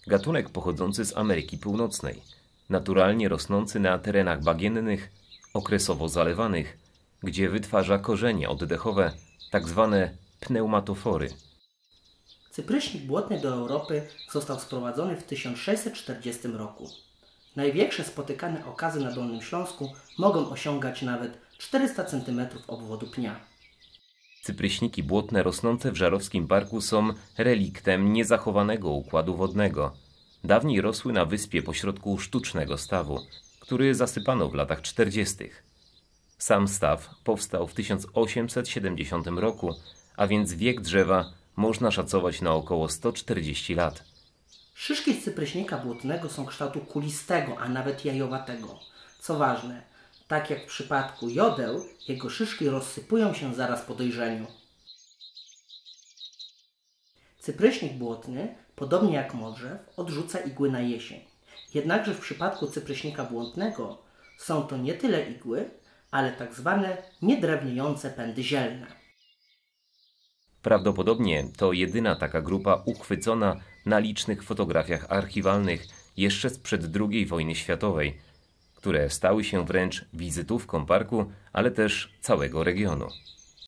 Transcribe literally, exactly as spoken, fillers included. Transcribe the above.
Gatunek pochodzący z Ameryki Północnej, naturalnie rosnący na terenach bagiennych, okresowo zalewanych, gdzie wytwarza korzenie oddechowe, tak zwane pneumatofory. Cypryśnik błotny do Europy został sprowadzony w tysiąc sześćset czterdziestym roku. Największe spotykane okazy na Dolnym Śląsku mogą osiągać nawet czterysta centymetrów obwodu pnia. Cypryśniki błotne rosnące w Żarowskim Parku są reliktem niezachowanego układu wodnego. Dawniej rosły na wyspie pośrodku sztucznego stawu, który zasypano w latach czterdziestych. Sam staw powstał w tysiąc osiemset siedemdziesiątym roku, a więc wiek drzewa można szacować na około sto czterdzieści lat. Szyszki z cypryśnika błotnego są kształtu kulistego, a nawet jajowatego. Co ważne, tak jak w przypadku jodeł, jego szyszki rozsypują się zaraz po dojrzeniu. Cypryśnik błotny, podobnie jak modrzew, odrzuca igły na jesień. Jednakże w przypadku cypryśnika błotnego są to nie tyle igły, ale tak zwane niedrewniejące pędy zielne. Prawdopodobnie to jedyna taka grupa uchwycona na licznych fotografiach archiwalnych jeszcze sprzed drugiej wojny światowej, które stały się wręcz wizytówką parku, ale też całego regionu.